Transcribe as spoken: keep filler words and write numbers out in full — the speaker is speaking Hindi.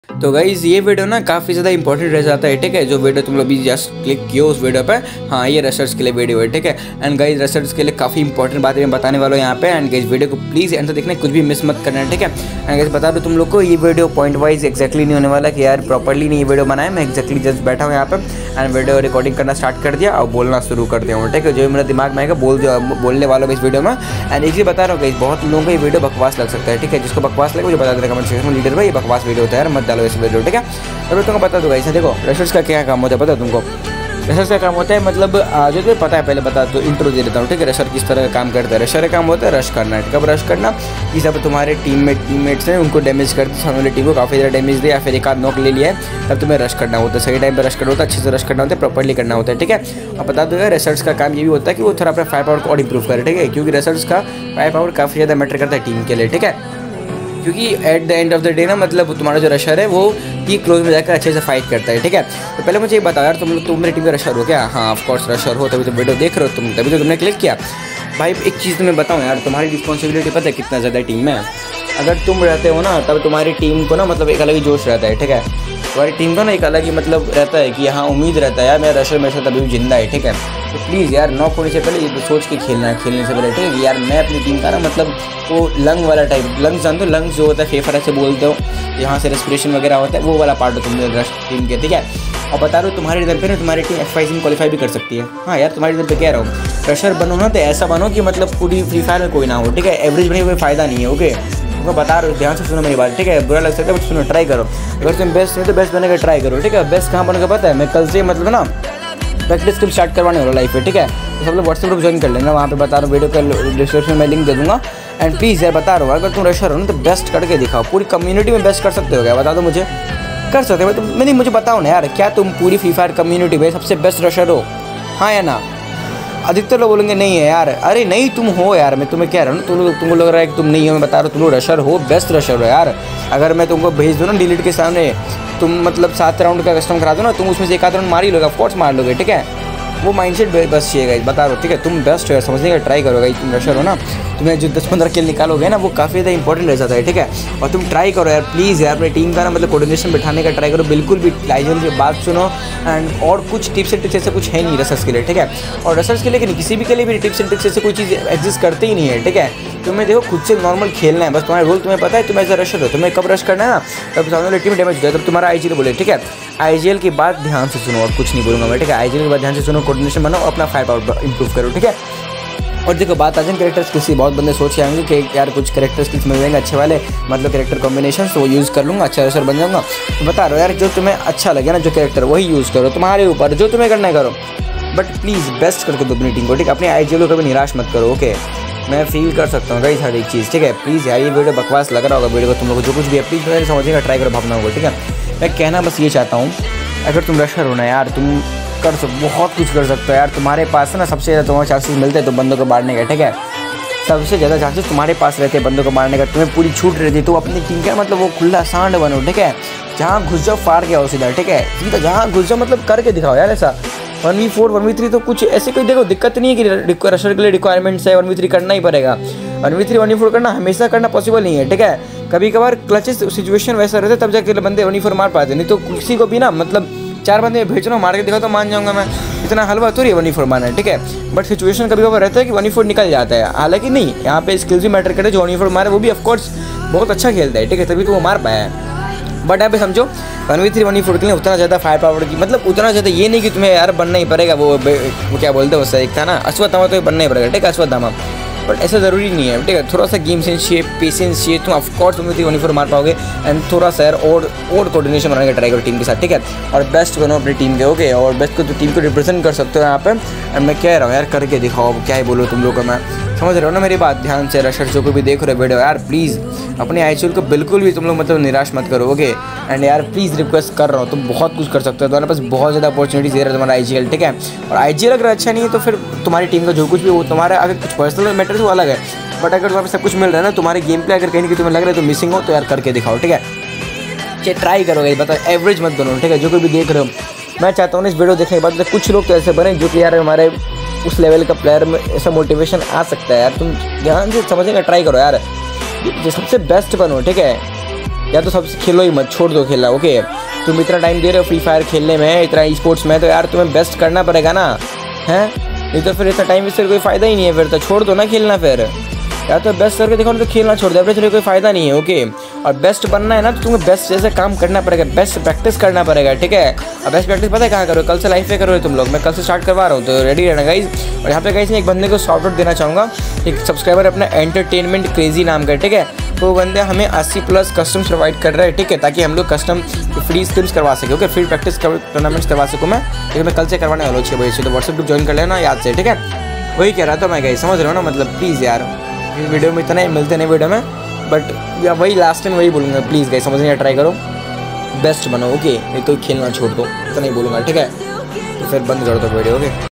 तो गाइज़ ये वीडियो ना काफ़ी ज़्यादा इंपॉर्टेंट रह जाता है, ठीक है। जो वीडियो तुम लोग भी जस्ट क्लिक किए उस वीडियो पे, हाँ ये रिसर्च के लिए वीडियो है, ठीक है। एंड गाइज़ रिसर्च के लिए काफ़ी इंपॉर्टेंट बातें मैं बताने वाला हूँ यहाँ पे। एंड गाइज़ वीडियो को प्लीज़ एंड तक देखना, कुछ भी मिस मत करना है, ठीक है। एंड गाइज़ बता दो तुम लोग को ये वीडियो पॉइंट वाइज एक्जैक्टली नहीं होने वाला कि यार प्रॉपर्ली नहीं ये वीडियो बनाया, मैं एक्जैक्टली जस्ट बैठा हूँ यहाँ पे एंड वीडियो रिकॉर्डिंग करना स्टार्ट कर दिया और बोलना शुरू कर दिया हूँ, ठीक है। जो मेरे दिमाग में आएगा बोल दिया बोलने वालों को इस वीडियो में। एंड एक चीज़ बता रहा हूँ गाइज़, बहुत लोगों को ये वीडियो बकवास लग सकता है, ठीक है। जिसको बकवास लगे मुझे बता देना कमेंट सेक्शन में, लीडर भाई ये बकवास वीडियो होता है यार, मत डालो इस वीडियो, ठीक है। तो तुमको बता दूंगा इसे। देखो रिसर्च का क्या काम होता है पता है तुमको? रिसर्च का काम होता है मतलब जो तुम्हें पता है पहले बता तो इंट्रो दे देता हूँ, ठीक है। रिसर्च किस तरह का काम करता है? रिसर्च का काम होता है रश करना है। कब रश करना? कि सब तुम्हारे टीममेट टीममेट्स हैं उनको डैमेज करते, सामने वाली टीम को काफ़ी ज़्यादा डैमेज दिया या फिर एक आध नॉक ले लिया है, तब तुम्हें रश करना होता है। सही टाइम पर रश करना होता है, अच्छे से रश करना होता है, प्रॉपर्ली करना होता है, ठीक है। और बता दूंगा रिसर्च का काम ये भी होता है कि वो थोड़ा अपना फायर पावर को और इंप्रूव करे, ठीक है। क्योंकि रिसर्च का फायर पावर काफ़ी ज़्यादा मैटर करता है टीम के लिए, ठीक है। क्योंकि at the end of the day ना मतलब तुम्हारा जो रशर है वो की क्लोज में जाकर अच्छे से फाइट करता है, ठीक है। तो पहले मुझे ये बताओ यार, तुम तुम मेरी टीम का रशर हो क्या? हाँ ऑफ कोर्स रशर हो, तभी तो वीडियो देख रहे हो तुम, तभी तो तुमने क्लिक किया। भाई एक चीज़ तुम्हें बताऊँ यार, तुम्हारी रिस्पॉन्सिबिलिटी पता है कितना ज़्यादा टीम में? अगर तुम रहते हो ना तब तुम्हारी टीम को ना मतलब एक अलग ही जोश रहता है, ठीक है। तुम्हारी टीम को ना एक अलग ही मतलब रहता है कि हाँ उम्मीद रहता है यार मेरा रशर मेरे साथ अभी भी जिंदा है, ठीक है। तो प्लीज़ यार नॉक होने से पहले ये तो सोच के खेलना है, खेलने से पहले, ठीक है। यार मैं अपनी टीम का ना मतलब वो लंग वाला टाइप, लंग्स जानते हो? लंग्स जो होता है फेफर ऐसे बोलते हो, यहाँ से रेस्पिरेशन वगैरह होता है, वो वाला पार्ट हो तुम रश टीम के, ठीक है। और बता रहा हूँ तुम्हारे इधर पे ना तुम्हारी टीम एफ फाइव में क्वालिफाई भी कर सकती है। हाँ यार तुम्हारे इधर पे कह रहा हूँ, रशर बनो ना तो ऐसा बनो कि मतलब पूरी फ्री फायर में कोई ना हो, ठीक है। एवरेज बने कोई फ़ायदा नहीं है, ओके। तुमको बता रहा हूँ ध्यान से सुनो मेरी बात, ठीक है। बुरा लग सकता है बट सुनो, ट्राई करो। अगर तुम बेस्ट नहीं तो बेस्ट बनने का ट्राई करो, ठीक है। बेस्ट कहाँ बनने का पता है? मैं कल से मतलब ना प्रैक्टिस स्किल स्टार्ट करवाने वाला लाइफ में, ठीक है। तो सब लोग व्हाट्सएप ग्रुप ज्वाइन कर लेना, वहाँ पे बता रहा हूँ वीडियो का डिस्क्रिप्शन में लिंक दे दूँगा। एंड प्लीज़ यार बता रहा हूँ, अगर तुम रशर हो ना तो बेस्ट करके दिखाओ, पूरी कम्युनिटी में बेस्ट कर सकते हो क्या? बता दो मुझे, कर सकते हो? तुम नहीं मुझे बताओ ना यार, क्या तुम पूरी फ्री फायर कम्युनिटी में सबसे बेस्ट रशर हो? हाँ या ना? अधिकतर लोग बोलेंगे नहीं है यार। अरे नहीं तुम हो यार, मैं तुम्हें कह रहा हूँ ना, तुम तुमको लग रहा है कि तुम नहीं हो, मैं बता रहा हूँ तुम लोग रशर हो, बेस्ट रशर हो यार। अगर मैं तुमको भेज दूँ ना डिलीट के सामने, तुम मतलब सात राउंड का कस्टम करा दो ना, तुम उसमें से एक आध राउंड मार ही लोगे, ऑफकोर्स मार लोगे, ठीक है। वो माइंडसेट बस चाहिए गाइस, बता रहा हूँ, ठीक है। तुम बेस्ट हो यार, समझने का ट्राई करो गाइस। तुम रशर हो ना, तुम्हें जो दस पंद्रह किल निकालोगे ना वो काफ़ी ज़्यादा इंपॉर्टेंट रह जाता है, ठीक है। और तुम ट्राई करो यार प्लीज़ यार, अपनी टीम का ना मतलब कोऑर्डिनेशन बिठाने का ट्राई करो, बिल्कुल भी लाइजन की बात सुनो। एंड और कुछ टिप्स एंड ट्रिक्स ऐसे कुछ है नहीं रसर्स के लिए, ठीक है। और रसर्स के लिए नहीं, किसी भी के लिए भी टिप्स एंड ट्रिक्स ऐसे कोई चीज़ एग्जिस्ट करते ही नहीं है, ठीक है। तुम्हें देखो खुद से नॉर्मल खेलना है बस, तुम्हारा रोल तुम्हें पता है, तुम ऐसा रशर हो, तुम्हें कब रश करना है ना तब सामने वाली टीम डैमेज हो जाए, तब तुम्हारा आईजीएल बोले, ठीक है। आईजीएल की बात ध्यान से सुनो और कुछ नहीं बोलूँगा मैं, ठीक है। आईजीएल की बात ध्यान से सुनो, कोऑर्डिनेशन बनाओ, अपना फायर पावर इंप्रूव करो, ठीक है। और देखो बात आ जाए कैरेक्टर स्किल्स की, बहुत बंदे सोच के आएंगे कि यार कुछ कैरेक्टर स्किल्स मिल जाएंगे अच्छे वाले, मतलब कैरेक्टर कॉम्बिनेशन, तो वो यूज़ कर लूँगा, अच्छा रशर बन जाऊँगा। तो बता रहा हूँ यार, जो तुम्हें अच्छा लगे ना जो कैरेक्टर वही यूज़ करो, तुम्हारे ऊपर जो तुम्हें करना है करो, बट प्लीज़ बेस्ट करके दो अपनी टीम को, ठीक है। अपने आईजीएल को कभी निराश मत करो, ओके। मैं फील कर सकता हूँ कई हर एक चीज़, ठीक है। प्लीज़ यार ये वीडियो बकवास लग रहा होगा वीडियो को तुम लोग को, जो कुछ भी है प्लीज़ मेरे समझने का ट्राई करो, भावना होगा, ठीक है। मैं कहना बस ये चाहता हूँ, अगर तुम रशर हो ना यार, तुम कर सकते, बहुत कुछ कर सकते हो यार। तुम्हारे पास ना सबसे ज़्यादा तुम्हारे चांसेस मिलते हैं तो बंदों को मारने का, ठीक है। सबसे ज़्यादा चांसेस तुम्हारे पास रहते हैं बंदों को मारने का, तुम्हें पूरी छूट रहती है। तो अपनी टीम का मतलब वो खुला सांड बनो, ठीक है। जहाँ घुस जाओ फाड़ के आओ सीधा, ठीक है। सीधा जहाँ घुस जाओ मतलब करके दिखाओ यार ऐसा। One v four one v three तो कुछ ऐसे कोई देखो दिक्कत नहीं है कि रशर के लिए रिक्वायरमेंट्स है, वन वी थ्री करना ही पड़ेगा। One v three one v four करना हमेशा करना पॉसिबल नहीं है, ठीक है। कभी कभार क्लचेस सिचुएशन वैसा रहता है तब जाके बंदे वन वी फोर मार पाते, नहीं तो किसी को भी ना मतलब चार बंदे भेजना मार के दिखा तो मान जाऊंगा मैं, इतना हलवा तो नहीं वन वी फोर मारना है, ठीक है। बट सिचुएशन कभी कभार रहता है कि वन वी फोर निकल जाता है, हालांकि नहीं, यहाँ पे स्किल्स भी मैटर करे। जो वन वी फोर मारे वो भी ऑफकोर्स बहुत अच्छा खेलता है, ठीक है, तभी तो वो मार पाया है। बट यहाँ पे समझो one v three one v four के लिए उतना ज़्यादा फायर पावर की मतलब उतना ज़्यादा ये नहीं कि तुम्हें यार बनना ही पड़ेगा, वो वो क्या बोलते हैं उससे एक था ना अश्वत्थामा, तो बनना ही पड़ेगा, ठीक है, अश्वत्थामा। बट ऐसा ज़रूरी नहीं है, ठीक है। थोड़ा सा गेम सेंस चाहिए, पेशेंस चाहिए, तुम ऑफकोर्स तुम वन वी फोर मार पाओगे। एंड थोड़ा सा यार और और कोऑर्डिनेशन बनाने का ट्राई करो टीम के साथ, ठीक है। और बेस्ट बनो अपनी टीम के, ओके। और बेस्ट को तो टीम को रिप्रेजेंट कर सकते हो यहाँ पे। एंड मैं कह रहा हूँ यार करके दिखाओ, क्या ही बोलो तुम लोग को, मैं समझ रहे हो ना मेरी बात ध्यान से। रशर जो कोई भी देख रहे हो वीडियो यार प्लीज़ अपने आईजीएल को बिल्कुल भी तुम लोग मतलब निराश मत करो, ओके। एंड यार प्लीज़ रिक्वेस्ट कर रहा हूँ, तुम बहुत कुछ कर सकते हो, तुम्हारे पास बहुत ज़्यादा अपॉर्चुनिटीज दे रहा है तुम्हारा आईजीएल, ठीक है। और आईजीएल अगर अच्छा नहीं है तो फिर तुम्हारी टीम का जो कुछ भी वो तुम्हारा अगर कुछ पर्सनल मैटर है वो अलग है, बट अगर तुम्हारे सब कुछ मिल रहा है ना, तुम्हारे गेम प्ले अगर कहीं कि तुम्हें लग रहा है तो मिसिंग हो, तो यार करके दिखाओ, ठीक है। चाहे ट्राई करोगे बताओ, एवरेज मत बनो, ठीक है। जो कोई भी देख रहे हो, मैं चाहता हूँ इस वीडियो देखने के बाद कुछ लोग तो ऐसे बने जो कि यार हमारे उस लेवल का प्लेयर में ऐसा मोटिवेशन आ सकता है यार। तुम ध्यान से समझने का ट्राई करो यार, जो सबसे बेस्ट बनो, ठीक है। या तो सबसे खेलो ही मत, छोड़ दो खेलना। ओके, तुम इतना टाइम दे रहे हो फ्री फायर खेलने में, इतना ई स्पोर्ट्स में, तो यार तुम्हें बेस्ट करना पड़ेगा ना, हैं? नहीं तो फिर इतना टाइम इससे कोई फ़ायदा ही नहीं है, फिर तो छोड़ दो ना खेलना। फिर या तो बेस्ट करके देखो, तो खेलना छोड़ दो, अपने थोड़ी कोई फ़ायदा नहीं है। ओके, और बेस्ट बनना है ना तो तुम्हें बेस्ट जैसे काम करना पड़ेगा, बेस्ट प्रैक्टिस करना पड़ेगा, ठीक है। अब बेस्ट प्रैक्टिस पता है कहाँ करो? कल से लाइफ पे करो तुम लोग, मैं कल से स्टार्ट करवा रहा हूँ, तो रेडी रहना गाइज। और यहाँ पे गाइज मैं एक बंदे को शॉर्ट आउट देना चाहूँगा, एक सब्सक्राइबर अपना एंटरटेनमेंट क्रेजी नाम का, ठीक है। वो बंदे हमें अस्सी प्लस कस्टम्स प्रोवाइड कर रहा है, ठीक है, ताकि हम लोग कस्टम फ्री स्किल्स करवा सके। ओके, फ्री प्रैक्टिस टूर्नामेंट्स करवा सकूँ मैं, लेकिन मैं कल से करवाने वाला हूँ छः बजे से, तो व्हाट्सएप ग्रुप ज्वाइन कर लेना याद से, ठीक है। वही कह रहा था मैं गाइज, समझ रहे हो ना, मतलब प्लीज़ यार, इस वीडियो में इतना ही मिलते नहीं वीडियो में, बट या वही लास्ट टाइम वही बोलूँगा, प्लीज़ गाइज समझने का ट्राई करो, बेस्ट बनो। ओके, नहीं तो खेलना छोड़ दो, इतना ही बोलूँगा, ठीक है। तो फिर बंद कर दो वीडियो। ओके।